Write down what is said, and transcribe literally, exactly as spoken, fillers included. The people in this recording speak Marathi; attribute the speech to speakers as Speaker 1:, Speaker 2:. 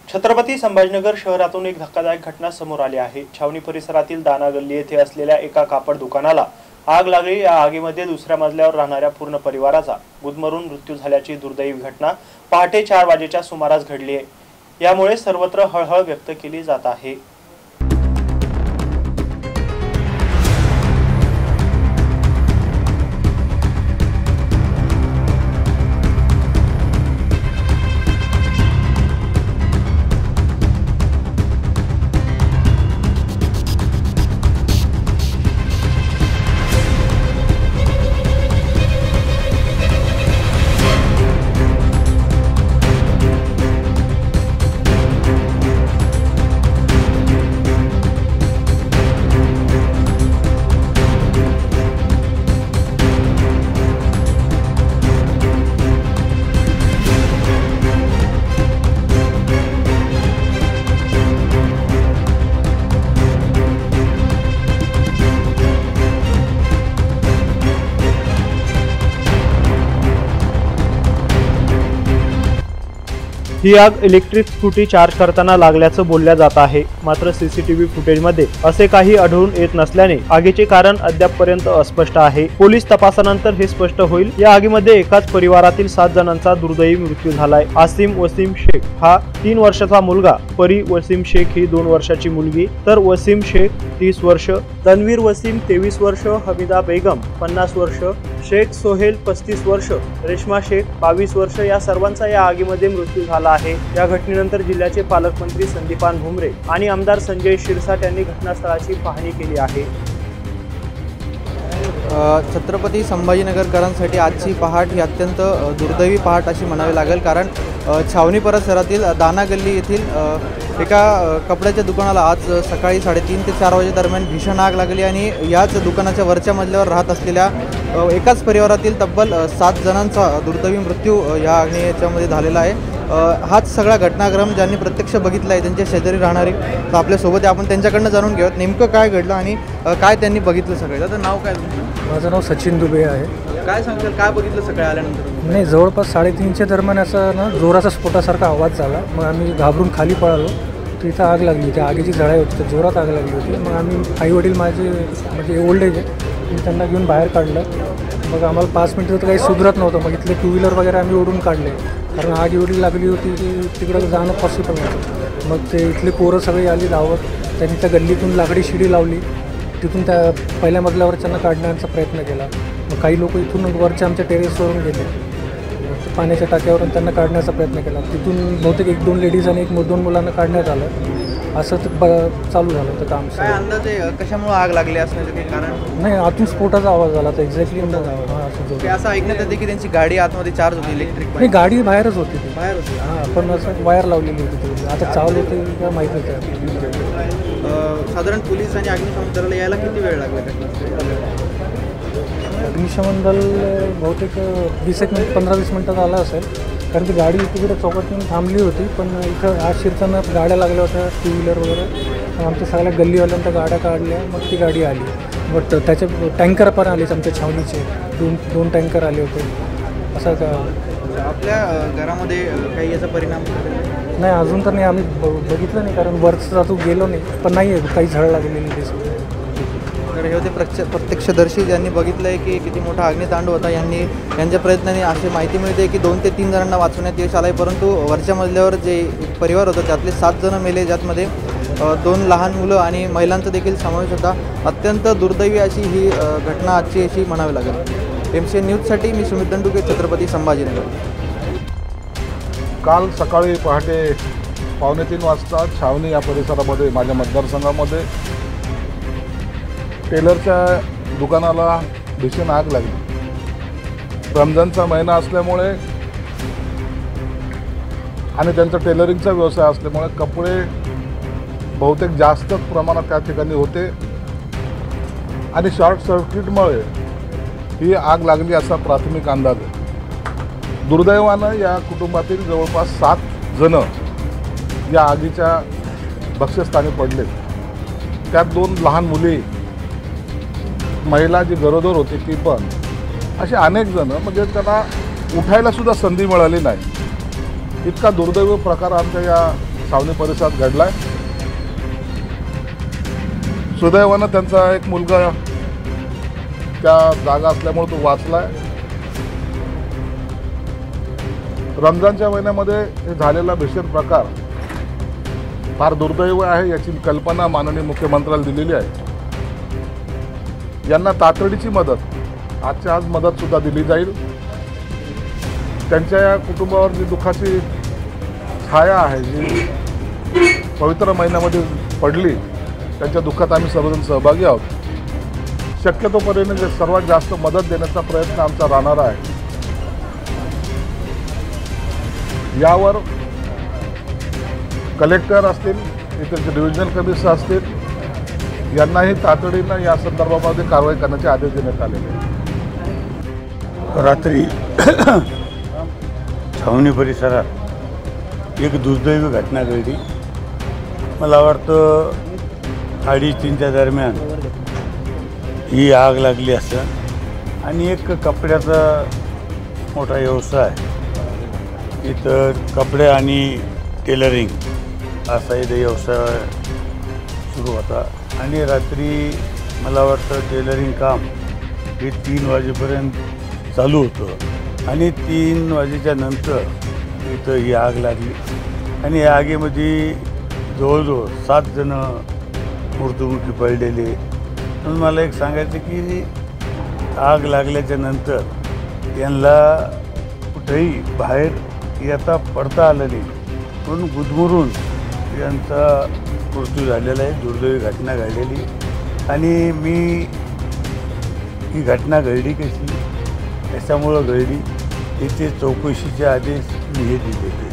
Speaker 1: छत्रपती संभाजीनगर शहरातून एक धक्कादायक घटना समोर आली आहे। छावणी परिसरातील दाना गल्ली येथे असलेल्या एका कापड दुकानाला आग लागली। या आगीमध्ये दुसऱ्या मजल्यावर राहणाऱ्या पूर्ण परिवाराचा गुदमरून मृत्यू झाल्याची दुर्दैवी घटना पहाटे चार वाजेच्या सुमारास घडली आहे। यामुळे सर्वत्र हळहळ व्यक्त केली जात आहे। ही आग इलेक्ट्रिक स्कूटी चार्ज करताना लागल्याचं बोलल्या जात आहे। मात्र सीसीटीव्ही फुटेजमध्ये असे काही आढळून येत नसल्याने आगीचे कारण अद्यापपर्यंत अस्पष्ट आहे। पोलीस तपासानंतर हे स्पष्ट होईल। या आगीमध्ये एकाच परिवारातील सात जणांचा दुर्दैवी मृत्यू झालाय। आसिम वसीम शेख हा तीन वर्षाचा मुलगा, परी वसीम शेख ही दोन वर्षाची मुलगी, तर वसीम शेख तीस वर्ष, तन्वीर वसीम तेवीस वर्ष, हमीदा बेगम पन्नास वर्ष, शेख सोहेल पस्तीस वर्ष, रेशमा शेख बावीस वर्ष या सर्वांचा या आगीमध्ये मृत्यू झाला आहे। या घटनेनंतर जिल्ह्याचे पालकमंत्री संदीपान भुमरे आणि आमदार संजय शिरसाट यांनी घटनास्थळाची पाहणी केली आहे।
Speaker 2: छत्रपती संभाजीनगरकरांसाठी आजची पहाट ही अत्यंत दुर्दैवी पहाट अशी म्हणावी लागेल, कारण छावणी परिसरातील दाना गल्ली येथील एका कपड्याच्या दुकानाला आज सकाळी साडेतीन ते चार वाजे दरम्यान भीषण आग लागली आणि याच दुकानाच्या वरच्या मजल्यावर राहत असलेल्या एकाच परिवारातील तब्बल सात जणांचा दुर्दैवी मृत्यू या अग्नीच्यामध्ये झालेला आहे। हाच सगळा घटनाक्रम ज्यांनी प्रत्यक्ष बघितला आहे त्यांच्या शेजारी राहणारे आपल्यासोबत आपण त्यांच्याकडनं जाणून घेऊयात नेमकं काय घडलं आणि काय त्यांनी बघितलं सगळं। तर नाव काय तुमचं?
Speaker 3: माझं नाव सचिन दुबे आहे।
Speaker 2: काय सांगताल, काय बघितलं सकाळी आल्यानंतर?
Speaker 3: नाही, जवळपास साडेतीनच्या दरम्यान असा ना जोराचा स्फोटासारखा आवाज झाला। मग आम्ही घाबरून खाली पळालो, तर इथं आग लागली होती, आगीची झळा होती, जोरात आग लागली होती। मग आम्ही आई वडील माझे म्हणजे ओल्ड एज आहे, मी त्यांना घेऊन बाहेर काढलं। मग आम्हाला पाच मिनटं तर काही सुधरत नव्हतं। मग इथले टू व्हीलर वगैरे आम्ही ओढून काढले, कारण आग एवढी लागली होती की तिकडं जाणं पॉसिबल नव्हतं। मग ते इथली पोरं सगळी आली धावत, त्यांनी त्या गल्लीतून लाकडी शिडी लावली, तिथून त्या पहिल्या मजल्यावरच्यांना काढण्याचा प्रयत्न केला। मग काही लोक इथून वरच्या आमच्या टेरेसवरून गेले, पाण्याच्या टाक्यावरून त्यांना काढण्याचा प्रयत्न केला। तिथून बहुतेक एक दोन लेडीज आणि एक दोन मुलांना काढण्यात आलं। असं ब चालू झालं होतं काम।
Speaker 2: काय अंदाजे कशामुळे आग लागली असण्याचं काही कारण?
Speaker 3: नाही, आतून स्फोटाचा आवाज झाला तर एक्झॅक्टली आवाज
Speaker 2: असं ऐकण्यात येते की त्यांची गाडी आतमध्ये चार्ज होती इलेक्ट्रिक?
Speaker 3: नाही, गाडी बाहेरच होती, ती
Speaker 2: बाहेर होती।
Speaker 3: हां, पण असं वायर लावलेली होती। आता चावलं होते का माहीत नाही।
Speaker 2: साधारण पोलीस आणि अग्निशमन दलाला यायला किती वेळ लागला?
Speaker 3: अग्निशमन दल बहुतेक वीस एक मिनिट पंधरा वीस मिनटात आला असेल, कारण ती गाडी तिकडे चौकात येऊन थांबली होती। पण इथं आज शिरताना गाड्या लागल्या होत्या, टू व्हीलर वगैरे, आमच्या सगळ्या गल्लीवाल्यांच्या गाड्या काढल्या, मग ती गाडी आली। बट त्याचे टँकर पण आलेच, आमच्या छावणीचे दोन दोन टँकर आले होते। असं का
Speaker 2: आपल्या घरामध्ये काही याचा परिणाम
Speaker 3: नाही अजून तर नाही, आम्ही बघितलं नाही, कारण वरचं जातो गेलो नाही, पण नाही आहे काही झळ लागलेली दिसत।
Speaker 2: तर हे होते प्रत्य प्रत्यक्षदर्शी ज्यांनी बघितलं आहे की किती मोठा अग्नितांडव होता। यांनी यांच्या प्रयत्नाने अशी माहिती मिळते की दोन ते तीन जणांना वाचवण्यात यश आलं आहे, परंतु वरच्या मजल्यावर जे परिवार होतं त्यातले सात जण मेले, ज्यातमध्ये दोन लहान मुलं आणि महिलांचा देखील समावेश होता। अत्यंत दुर्दैवी अशी ही घटना आजची अशी म्हणावी लागेल। एम सी एन न्यूजसाठी मी सुमित दंडुके, छत्रपती संभाजीनगर।
Speaker 4: काल सकाळी पहाटे पावणे तीन वाजता छावणी या परिसरामध्ये माझ्या मतदारसंघामध्ये टेलरच्या दुकानाला भीषण आग लागली। रमजानचा महिना असल्यामुळे आणि त्यांचा टेलरिंगचा व्यवसाय असल्यामुळे कपडे बहुतेक जास्त प्रमाणात त्या ठिकाणी होते आणि शॉर्ट सर्किटमुळे ही आग लागली असा प्राथमिक अंदाज आहे। दुर्दैवानं या कुटुंबातील जवळपास सात जण या आगीच्या बक्षस्थानी पडले। त्यात दोन लहान मुली, महिला जी गरोदर होती ती पण, असे अनेक जण म्हणजे त्यांना उठायला सुद्धा संधी मिळाली नाही। इतका दुर्दैवी प्रकार आमच्या या छावणी परिसरात घडला आहे. सुदैवानं त्यांचा एक मुलगा त्या जागा असल्यामुळे तो वाचलाय. रमजानच्या महिन्यामध्ये हे झालेला भीषण प्रकार फार दुर्दैव आहे, याची कल्पना माननीय मुख्यमंत्र्याला दिलेली आहे. यांना तातडीची मदत आजच्या आज मदत सुद्धा दिली जाईल. त्यांच्या या कुटुंबावर जी दुःखाची छाया आहे, जी पवित्र महिन्यामध्ये पडली, त्यांच्या दुःखात आम्ही सर्वजण सहभागी आहोत. शक्यतोपर्यंत जे सर्वात जास्त मदत देण्याचा प्रयत्न आमचा राहणार आहे. यावर कलेक्टर असतील, इतर डिव्हिजनल कमिशनर असतील, यांनाही तातडीनं या संदर्भामध्ये कारवाई करण्याचे आदेश देण्यात आलेले आहेत.
Speaker 5: रात्री छावणी परिसरात एक दुर्दैवी घटना घडली. मला वाटतं अडीच तीनच्या दरम्यान ही आग लागली असं. आणि एक कपड्याचा मोठा व्यवसाय, इतर कपडे आणि टेलरिंग असा इथे व्यवसाय सुरू होता. आणि रात्री मला वाटतं टेलरिंग काम हे तीन वाजेपर्यंत चालू होतं. आणि तीन वाजेच्या नंतर इथं ही आग लागली. आणि या आगीमध्ये जवळजवळ सात जणं मृत्युमुखी पडलेले. म्हणून मला एक सांगायचं की आग लागल्याच्या नंतर यांना कुठेही बाहेर येता पडता आलं नाही, म्हणून गुदमरून यांचा मृत्यू झालेला आहे. दुर्दैवी घटना घडलेली. आणि मी ही घटना घडली कशी, त्याच्यामुळं घडली, इथे चौकशीचे आदेश मी हे दिलेले.